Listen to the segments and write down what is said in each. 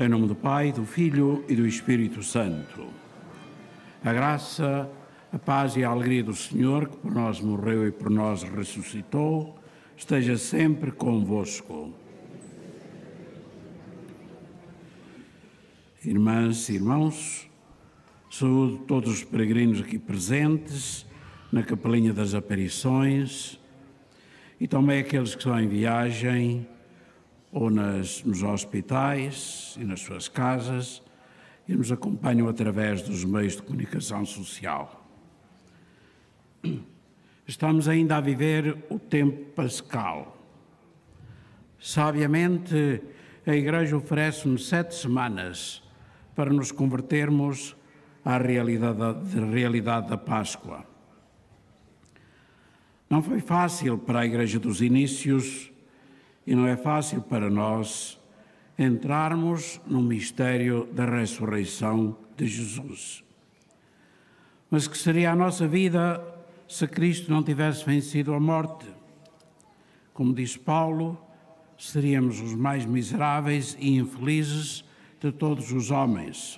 Em nome do Pai, do Filho e do Espírito Santo. A graça, a paz e a alegria do Senhor, que por nós morreu e por nós ressuscitou, esteja sempre convosco. Irmãs e irmãos, saúdo todos os peregrinos aqui presentes, na Capelinha das Aparições, e também aqueles que estão em viagem, ou nos hospitais e nas suas casas, e nos acompanham através dos meios de comunicação social. Estamos ainda a viver o tempo pascal. Sabiamente, a Igreja oferece-nos 7 semanas para nos convertermos à realidade da Páscoa. Não foi fácil para a Igreja dos inícios e não é fácil para nós entrarmos no mistério da ressurreição de Jesus. Mas que seria a nossa vida se Cristo não tivesse vencido a morte? Como diz Paulo, seríamos os mais miseráveis e infelizes de todos os homens.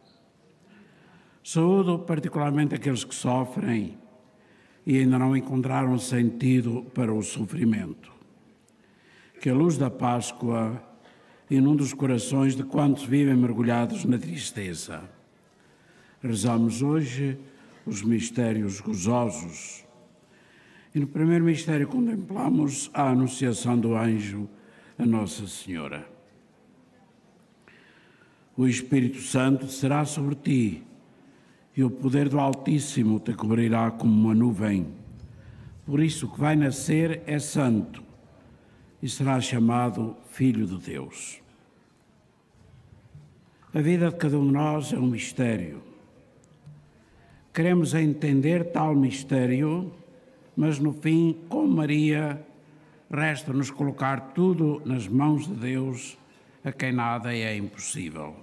Saúdo particularmente aqueles que sofrem e ainda não encontraram sentido para o sofrimento. Que a luz da Páscoa inunde os corações de quantos vivem mergulhados na tristeza. Rezamos hoje os mistérios gozosos. E no primeiro mistério contemplamos a anunciação do anjo a Nossa Senhora. O Espírito Santo será sobre ti, e o poder do Altíssimo te cobrirá como uma nuvem. Por isso, o que vai nascer é santo, e será chamado Filho de Deus. A vida de cada um de nós é um mistério. Queremos entender tal mistério, mas no fim, como Maria, resta-nos colocar tudo nas mãos de Deus, a quem nada é impossível.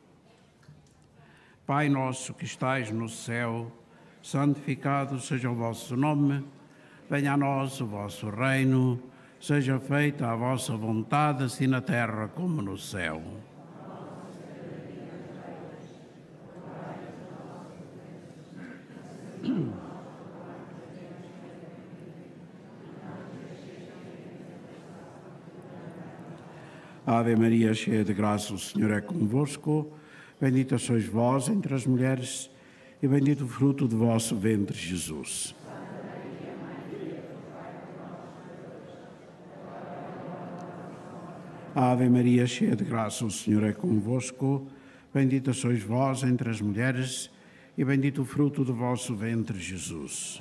Pai nosso que estais no céu, santificado seja o vosso nome, venha a nós o vosso reino, seja feita a vossa vontade, assim na terra como no céu. Ave Maria, cheia de graça, o Senhor é convosco. Bendita sois vós entre as mulheres, e bendito o fruto do vosso ventre, Jesus. Ave Maria, cheia de graça, o Senhor é convosco. Bendita sois vós entre as mulheres, e bendito o fruto do vosso ventre, Jesus.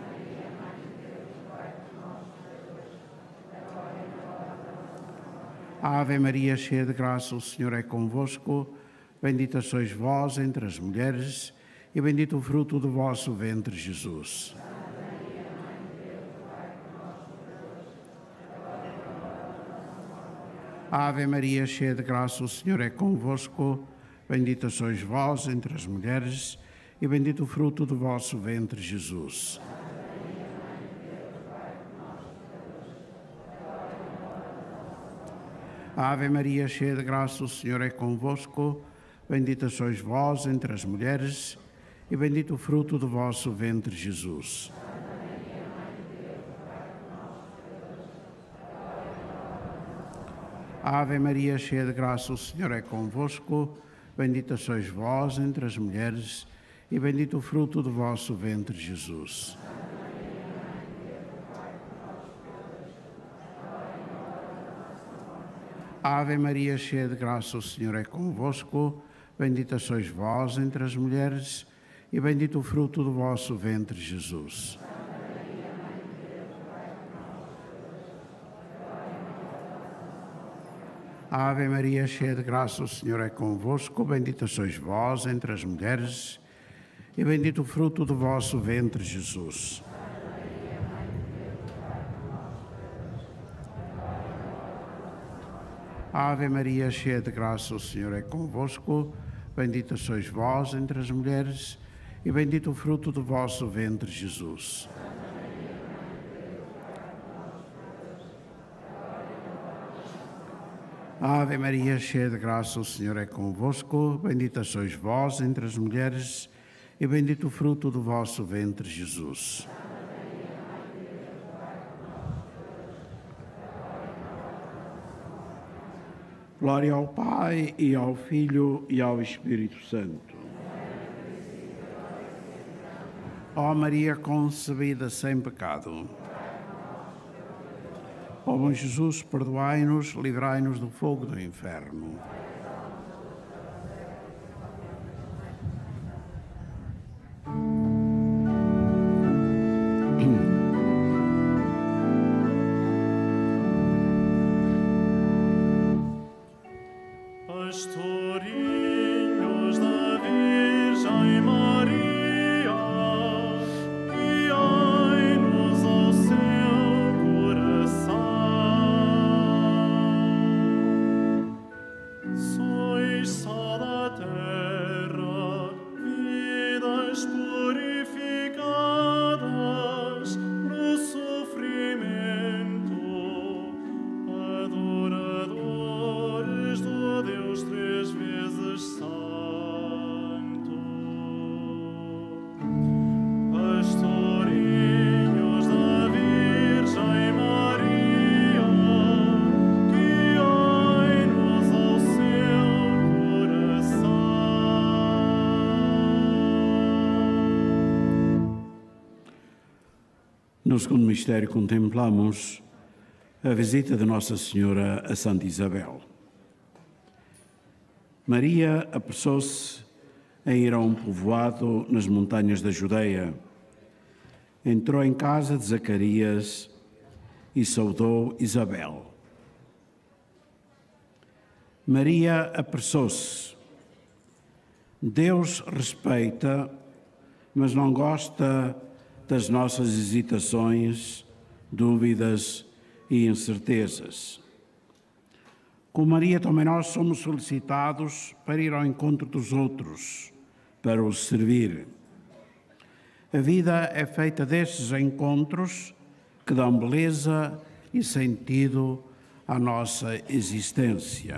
Ave Maria, cheia de graça, o Senhor é convosco. Bendita sois vós entre as mulheres, e bendito o fruto do vosso ventre, Jesus. Ave Maria, cheia de graça, o Senhor é convosco. Bendita sois vós entre as mulheres, e bendito o fruto do vosso ventre, Jesus. Ave Maria, cheia de graça, o Senhor é convosco. Bendita sois vós entre as mulheres, e bendito o fruto do vosso ventre, Jesus. Ave Maria, cheia de graça, o Senhor é convosco. Bendita sois vós entre as mulheres, e bendito o fruto do vosso ventre, Jesus. Ave Maria, cheia de graça, o Senhor é convosco. Bendita sois vós entre as mulheres, e bendito o fruto do vosso ventre, Jesus. Ave Maria, cheia de graça, o Senhor é convosco. Bendita sois vós entre as mulheres, e bendito o fruto do vosso ventre, Jesus. Ave Maria, cheia de graça, o Senhor é convosco. Bendita sois vós entre as mulheres, e bendito o fruto do vosso ventre, Jesus. Ave Maria, cheia de graça, o Senhor é convosco. Bendita sois vós entre as mulheres e bendito o fruto do vosso ventre, Jesus. Glória ao Pai, e ao Filho, e ao Espírito Santo. Ó Maria concebida sem pecado. Ó bom Jesus, perdoai-nos, livrai-nos do fogo do inferno. Pastorinhos da Virgem Maria, guiai-nos ao seu coração. Sois sal da terra, vidas purificadas no sofrimento, adoradores do Deus três vezes santo. Pastorinhos da Virgem Maria, guiai-nos ao seu coração. No segundo mistério contemplamos a visita de Nossa Senhora a Santa Isabel. Maria apressou-se em ir a um povoado nas montanhas da Judeia. Entrou em casa de Zacarias e saudou Isabel. Maria apressou-se. Deus respeita, mas não gosta das nossas hesitações, dúvidas e incertezas. Com Maria também nós somos solicitados para ir ao encontro dos outros, para os servir. A vida é feita destes encontros que dão beleza e sentido à nossa existência.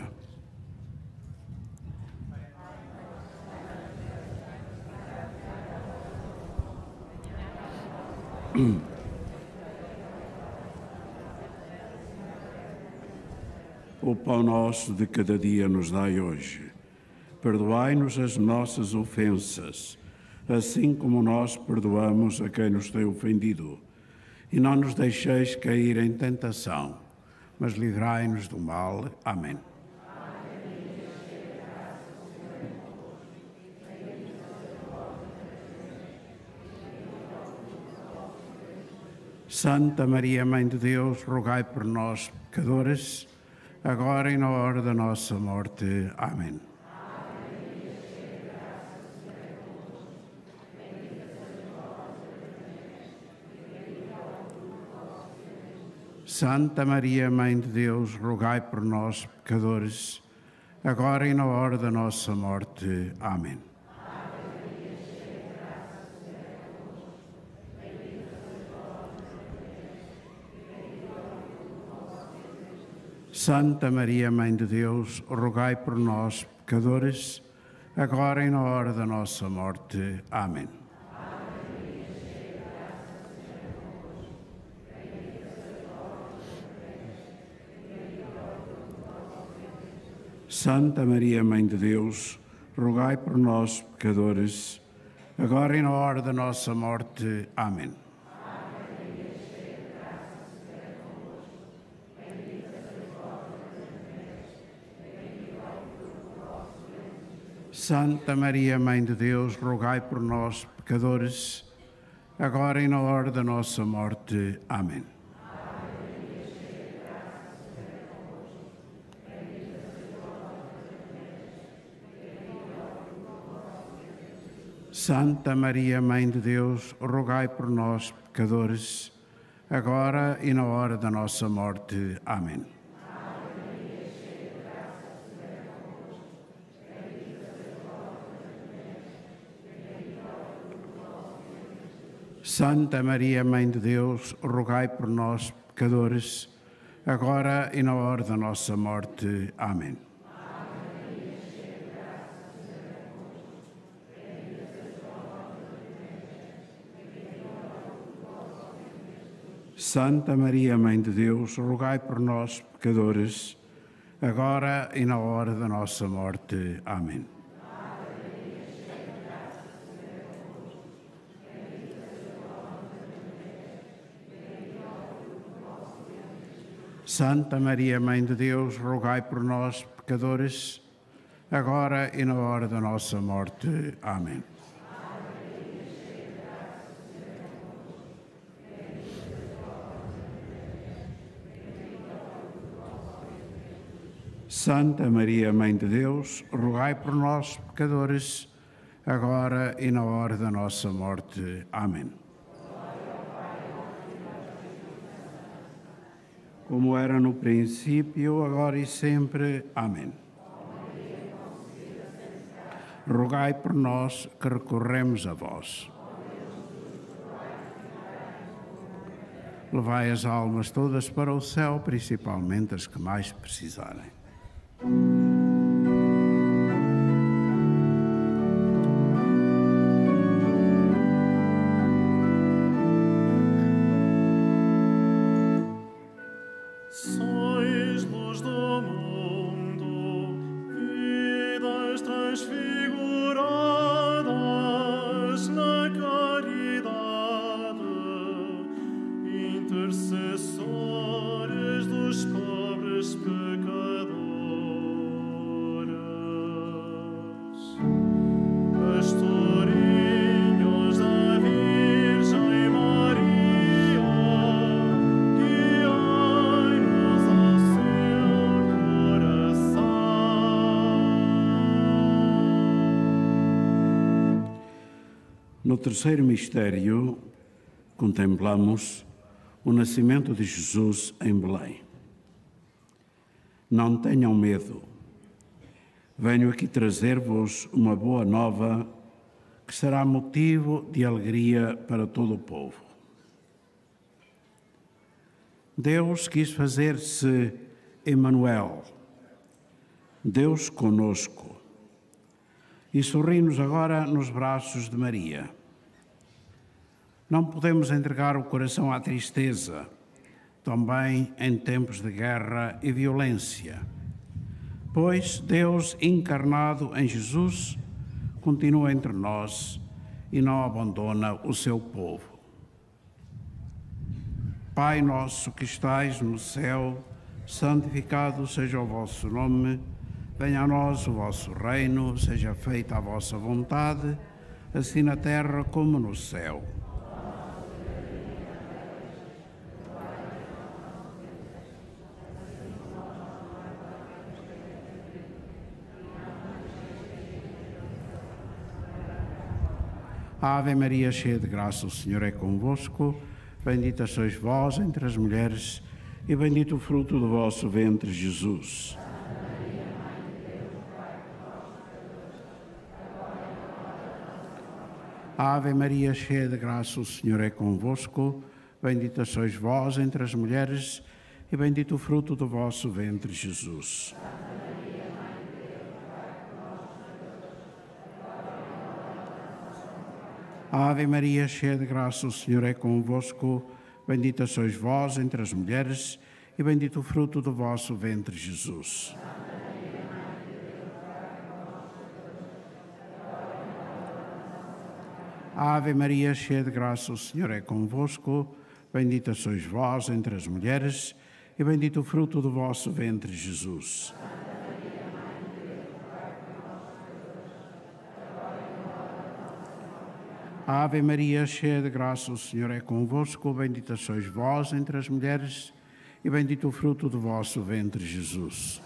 O pão nosso de cada dia nos dai hoje. Perdoai-nos as nossas ofensas, assim como nós perdoamos a quem nos tem ofendido. E não nos deixeis cair em tentação, mas livrai-nos do mal. Amém. Santa Maria, Mãe de Deus, rogai por nós, pecadores, agora e na hora da nossa morte. Amém. Santa Maria, Mãe de Deus, rogai por nós, pecadores, agora e na hora da nossa morte. Amém. Santa Maria, Mãe de Deus, rogai por nós, pecadores, agora e na hora da nossa morte. Amém. Santa Maria, Mãe de Deus, rogai por nós, pecadores, agora e na hora da nossa morte. Amém. Santa Maria, Mãe de Deus, rogai por nós, pecadores, agora e na hora da nossa morte. Amém. Santa Maria, Mãe de Deus, rogai por nós, pecadores, agora e na hora da nossa morte. Amém. Santa Maria, Mãe de Deus, rogai por nós, pecadores, agora e na hora da nossa morte. Amém. Santa Maria, Mãe de Deus, rogai por nós, pecadores, agora e na hora da nossa morte. Amém. Santa Maria, Mãe de Deus, rogai por nós, pecadores, agora e na hora da nossa morte. Amém. Santa Maria, Mãe de Deus, rogai por nós, pecadores, agora e na hora da nossa morte. Amém. Como era no princípio, agora e sempre. Amém. Rogai por nós que recorremos a vós. Levai as almas todas para o céu, principalmente as que mais precisarem. Sois luz do mundo, vidas transfiguradas na caridade, intercessores dos pobres pecadores, pastorinhos da Virgem Maria, guiai-nos ao seu coração. No terceiro mistério, contemplamos o nascimento de Jesus em Belém. Não tenham medo. Venho aqui trazer-vos uma boa nova que será motivo de alegria para todo o povo. Deus quis fazer-se Emmanuel, Deus conosco, e sorri-nos agora nos braços de Maria. Não podemos entregar o coração à tristeza, também em tempos de guerra e violência, pois Deus encarnado em Jesus continua entre nós e não abandona o seu povo. Pai nosso que estais no céu, santificado seja o vosso nome, venha a nós o vosso reino, seja feita a vossa vontade, assim na terra como no céu. Ave Maria, cheia de graça, o Senhor é convosco. Bendita sois vós entre as mulheres, e bendito o fruto do vosso ventre, Jesus. Ave Maria, cheia de graça, o Senhor é convosco. Bendita sois vós entre as mulheres, e bendito o fruto do vosso ventre, Jesus. Ave Maria, cheia de graça, o Senhor é convosco. Bendita sois vós entre as mulheres, e bendito o fruto do vosso ventre, Jesus. Ave Maria, cheia de graça, o Senhor é convosco. Bendita sois vós entre as mulheres, e bendito o fruto do vosso ventre, Jesus. Ave Maria, cheia de graça, o Senhor é convosco. Bendita sois vós entre as mulheres, e bendito o fruto do vosso ventre, Jesus.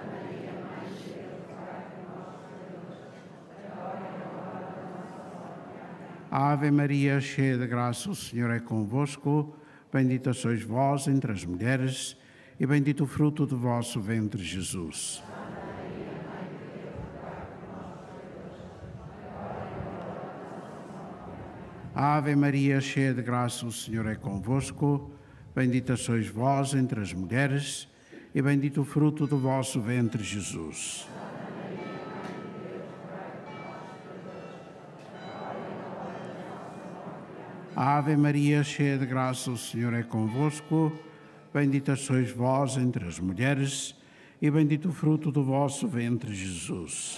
Ave Maria, cheia de graça, o Senhor é convosco. Bendita sois vós entre as mulheres, e bendito o fruto do vosso ventre, Jesus. Ave Maria, cheia de graça, o Senhor é convosco. Bendita sois vós entre as mulheres, e bendito o fruto do vosso ventre, Jesus. Ave Maria, cheia de graça, o Senhor é convosco. Bendita sois vós entre as mulheres, e bendito o fruto do vosso ventre, Jesus.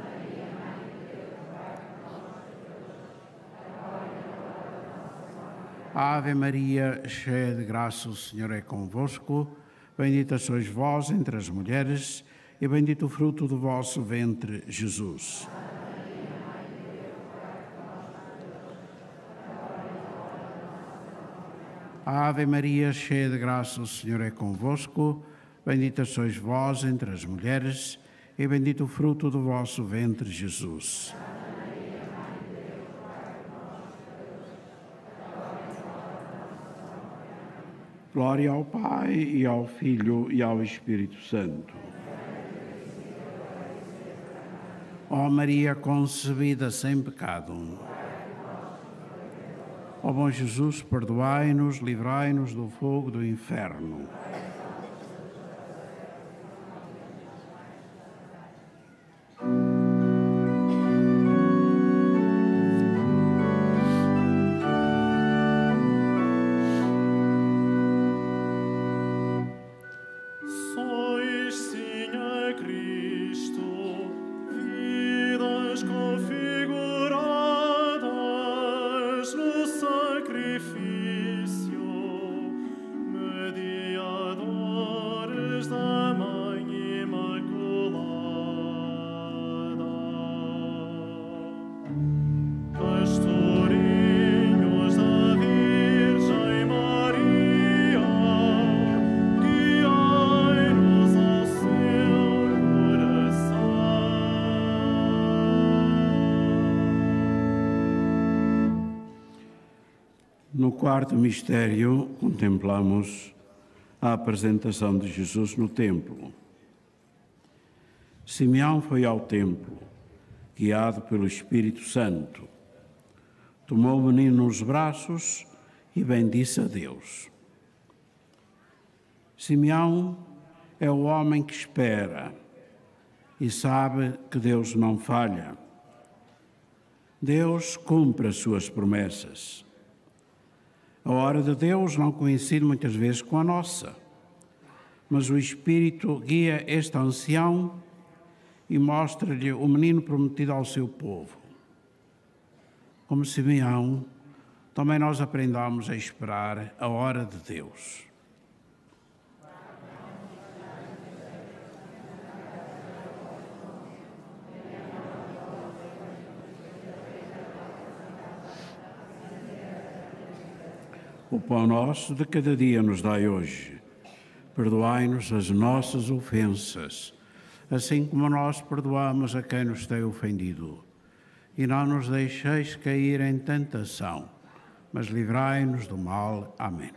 Ave Maria, cheia de graça, o Senhor é convosco. Bendita sois vós entre as mulheres, e bendito o fruto do vosso ventre, Jesus. Ave Maria, cheia de graça, o Senhor é convosco. Bendita sois vós entre as mulheres, e bendito o fruto do vosso ventre, Jesus. Glória ao Pai, e ao Filho, e ao Espírito Santo. Ó Maria concebida sem pecado. Ó bom Jesus, perdoai-nos, livrai-nos do fogo do inferno. Sois, Senhor Cristo, vidas configuradas no sacrifício, mediadores da Mãe Imaculada. Pastorinhos da Virgem Maria, guiai-nos ao seu coração. No quarto mistério, contemplamos a apresentação de Jesus no templo. Simeão foi ao templo, guiado pelo Espírito Santo. Tomou o menino nos braços e bendisse a Deus. Simeão é o homem que espera e sabe que Deus não falha. Deus cumpre as suas promessas. A hora de Deus não coincide muitas vezes com a nossa, mas o Espírito guia este ancião e mostra-lhe o menino prometido ao seu povo. Como Simeão, também nós aprendamos a esperar a hora de Deus. O pão nosso de cada dia nos dai hoje. Perdoai-nos as nossas ofensas, assim como nós perdoamos a quem nos tem ofendido. E não nos deixeis cair em tentação, mas livrai-nos do mal. Amém.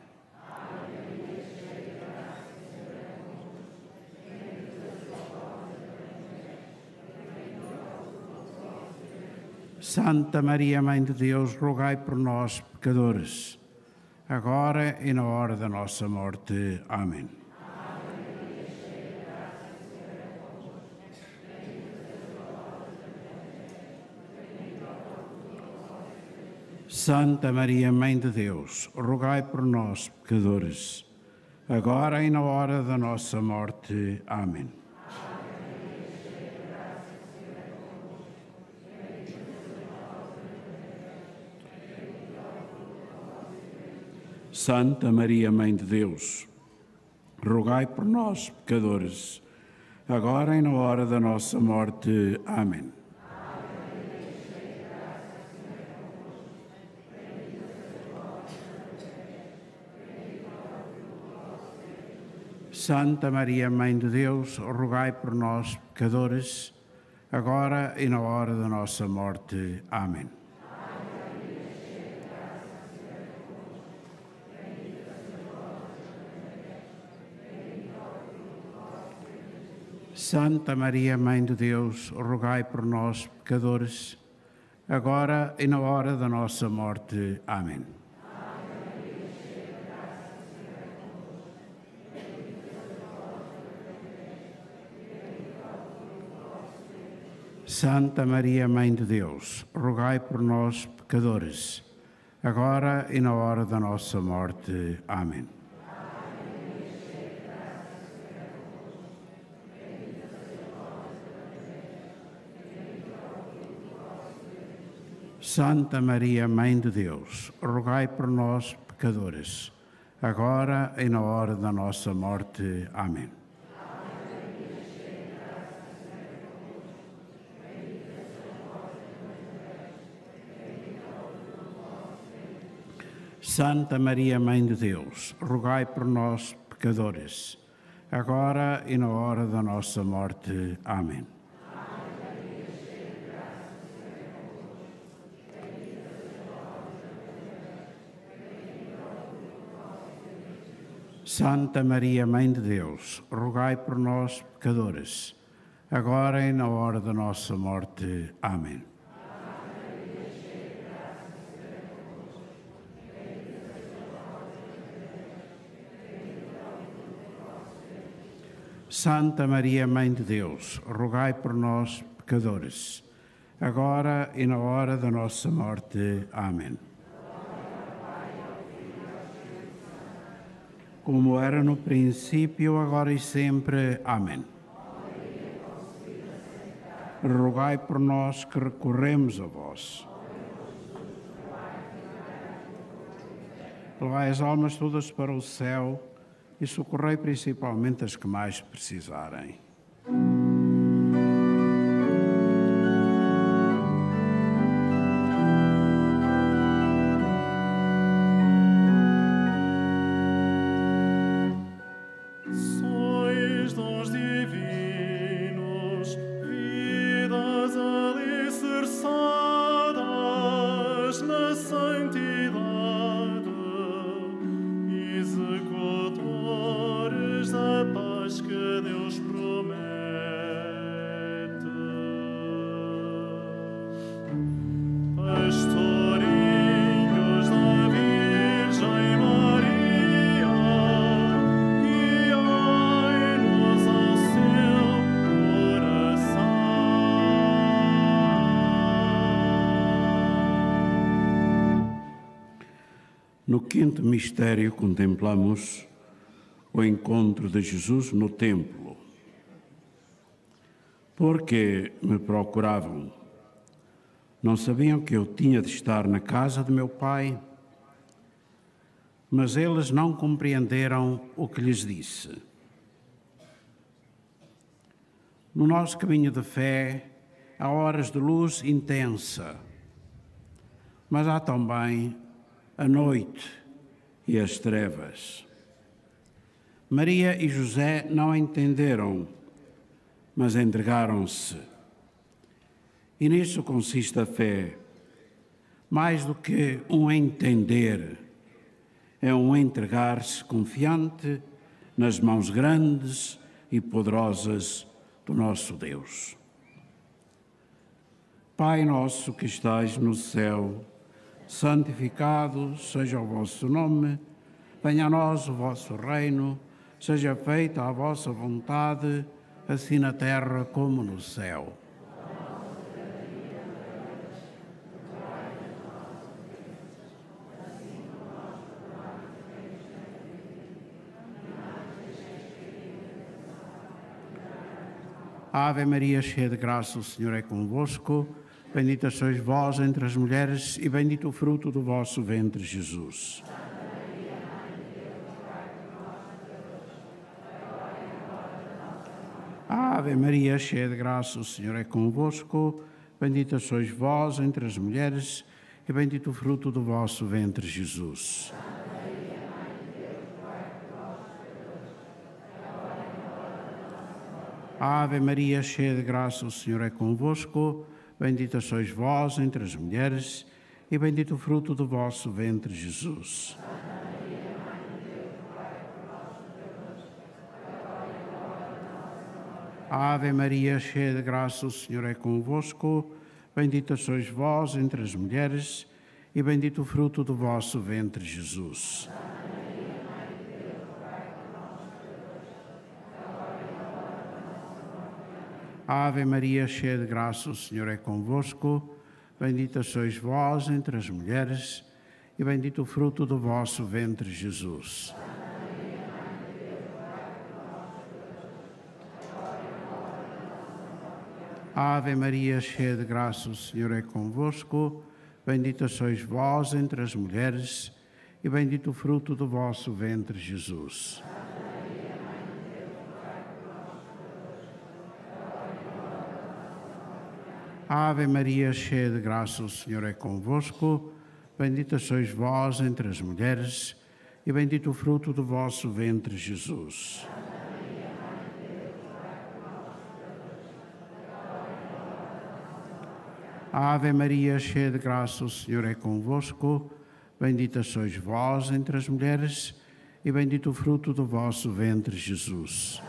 Santa Maria, Mãe de Deus, rogai por nós, pecadores, agora e na hora da nossa morte. Amém. Santa Maria, Mãe de Deus, rogai por nós, pecadores, agora e na hora da nossa morte. Amém. Santa Maria, Mãe de Deus, rogai por nós, pecadores, agora e na hora da nossa morte. Amém. Santa Maria, Mãe de Deus, rogai por nós, pecadores, agora e na hora da nossa morte. Amém. Santa Maria, Mãe de Deus, rogai por nós, pecadores, agora e na hora da nossa morte. Amém. Santa Maria, Mãe de Deus, rogai por nós, pecadores, agora e na hora da nossa morte. Amém. Santa Maria, Mãe de Deus, rogai por nós, pecadores, agora e na hora da nossa morte. Amém. Santa Maria, Mãe de Deus, rogai por nós, pecadores, agora e na hora da nossa morte. Amém. Santa Maria, Mãe de Deus, rogai por nós, pecadores, agora e na hora da nossa morte. Amém. Santa Maria, Mãe de Deus, rogai por nós, pecadores, agora e na hora da nossa morte. Amém. Como era no princípio, agora e sempre. Amém. Rogai por nós que recorremos a vós. Levai as almas todas para o céu e socorrei principalmente as que mais precisarem. Sois dons divinos, vidas alicerçadas na santidade, executores da paz que Deus promete. Pastorinhos da Virgem Maria, guiai-nos ao seu coração. No quinto mistério contemplamos o encontro de Jesus no templo. Porque me procuravam? Não sabiam que eu tinha de estar na casa de meu Pai? Mas eles não compreenderam o que lhes disse. No nosso caminho de fé, há horas de luz intensa, mas há também a noite e as trevas. Maria e José não entenderam, mas entregaram-se. E nisso consiste a fé. Mais do que um entender, é um entregar-se confiante nas mãos grandes e poderosas do nosso Deus. Pai nosso que estais no céu, santificado seja o vosso nome, venha a nós o vosso reino, seja feita a vossa vontade, assim na terra como no céu. Ave Maria, cheia de graça, o Senhor é convosco. Bendita sois vós entre as mulheres e bendito o fruto do vosso ventre, Jesus. Ave Maria, cheia de graça, o Senhor é convosco. Bendita sois vós entre as mulheres e bendito o fruto do vosso ventre, Jesus. Ave Maria, cheia de graça, o Senhor é convosco. Bendita sois vós entre as mulheres e bendito o fruto do vosso ventre, Jesus. Ave Maria, cheia de graça, o Senhor é convosco. Bendita sois vós entre as mulheres e bendito o fruto do vosso ventre, Jesus. Ave Maria, cheia de graça, o Senhor é convosco. Bendita sois vós entre as mulheres, e bendito o fruto do vosso ventre, Jesus. Ave Maria, cheia de graça, o Senhor é convosco. Bendita sois vós entre as mulheres, e bendito o fruto do vosso ventre, Jesus. Ave Maria, cheia de graça, o Senhor é convosco. Bendita sois vós entre as mulheres, e bendito o fruto do vosso ventre, Jesus. Ave Maria, cheia de graça, o Senhor é convosco. Bendita sois vós entre as mulheres, e bendito o fruto do vosso ventre, Jesus.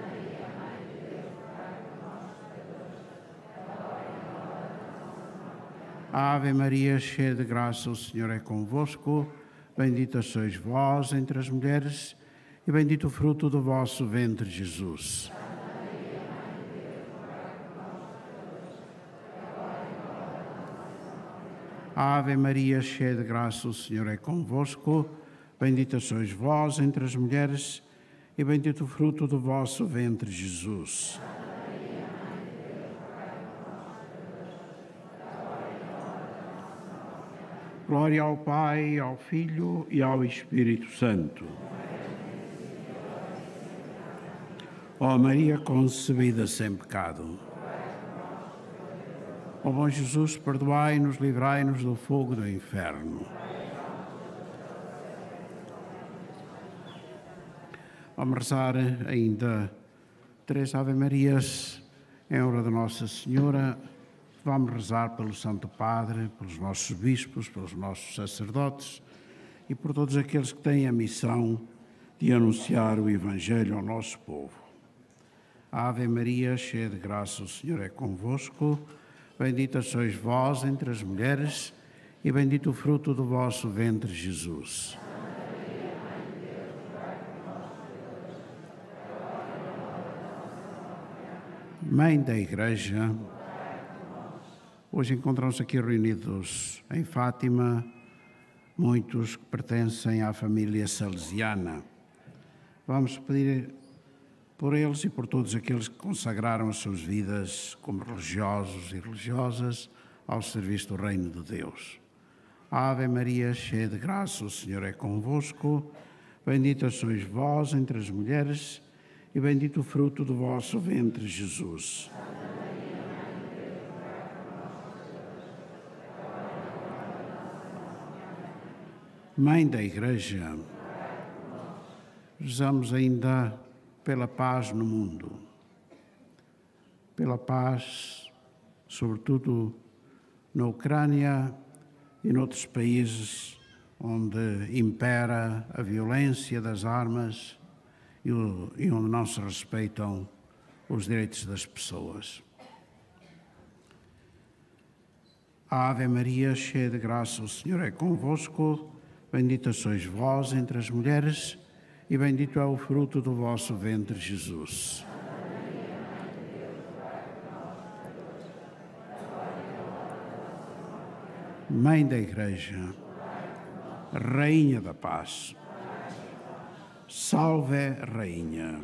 Ave Maria, cheia de graça, o Senhor é convosco. Bendita sois vós entre as mulheres, e bendito o fruto do vosso ventre, Jesus. Ave Maria, cheia de graça, o Senhor é convosco. Bendita sois vós entre as mulheres, e bendito o fruto do vosso ventre, Jesus. Glória ao Pai, ao Filho e ao Espírito Santo. Ó Maria concebida sem pecado. Ó bom Jesus, perdoai-nos, livrai-nos do fogo do inferno. Vamos rezar ainda 3 Ave Marias em honra de Nossa Senhora. Vamos rezar pelo Santo Padre, pelos nossos bispos, pelos nossos sacerdotes e por todos aqueles que têm a missão de anunciar o Evangelho ao nosso povo. Ave Maria, cheia de graça, o Senhor é convosco. Bendita sois vós entre as mulheres, e bendito o fruto do vosso ventre, Jesus. Mãe da Igreja, hoje encontramos aqui reunidos em Fátima muitos que pertencem à família salesiana. Vamos pedir por eles e por todos aqueles que consagraram as suas vidas como religiosos e religiosas ao serviço do Reino de Deus. Ave Maria, cheia de graça, o Senhor é convosco. Bendita sois vós entre as mulheres, e bendito o fruto do vosso ventre, Jesus. Mãe da Igreja, rezamos ainda pela paz no mundo, pela paz, sobretudo na Ucrânia e noutros países onde impera a violência das armas e onde não se respeitam os direitos das pessoas. Ave Maria, cheia de graça, o Senhor é convosco. Bendita sois vós entre as mulheres, e bendito é o fruto do vosso ventre, Jesus. Mãe da Igreja, Rainha da Paz, salve, Rainha.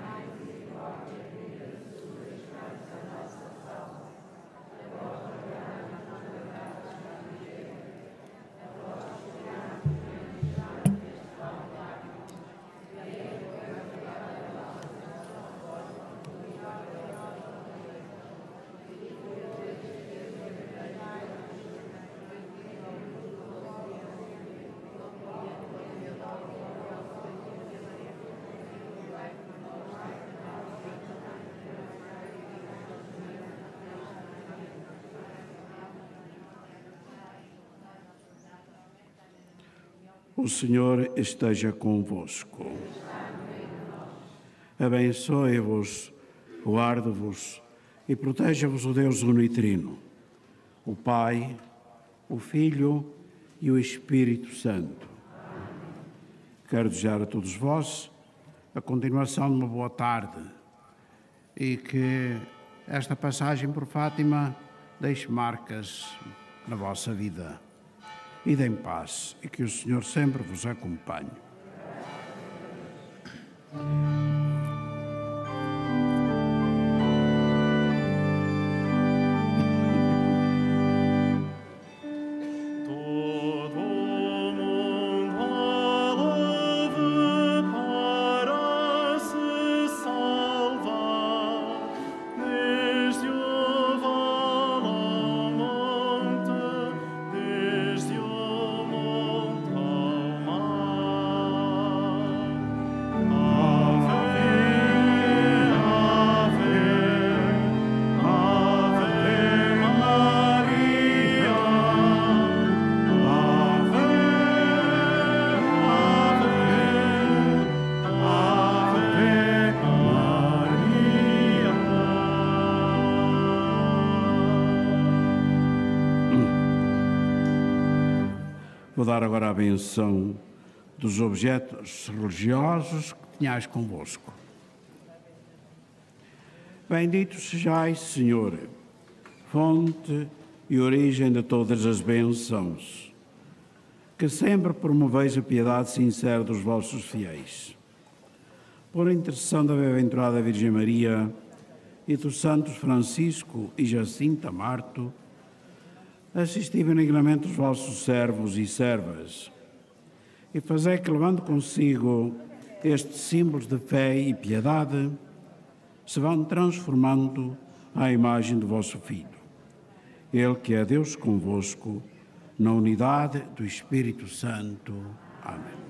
O Senhor esteja convosco. Abençoe-vos, guarde-vos e proteja-vos o Deus Unitrino, o Pai, o Filho e o Espírito Santo. Quero desejar a todos vós a continuação de uma boa tarde e que esta passagem por Fátima deixe marcas na vossa vida. Ide em paz e que o Senhor sempre vos acompanhe. Vou dar agora a benção dos objetos religiosos que tenhais convosco. Bendito sejais, Senhor, fonte e origem de todas as bênçãos, que sempre promoveis a piedade sincera dos vossos fiéis. Por intercessão da bem-aventurada Virgem Maria e dos santos Francisco e Jacinta Marto, assisti benignamente os vossos servos e servas e fazei que, levando consigo estes símbolos de fé e piedade, se vão transformando à imagem do vosso Filho. Ele que é Deus convosco, na unidade do Espírito Santo. Amém.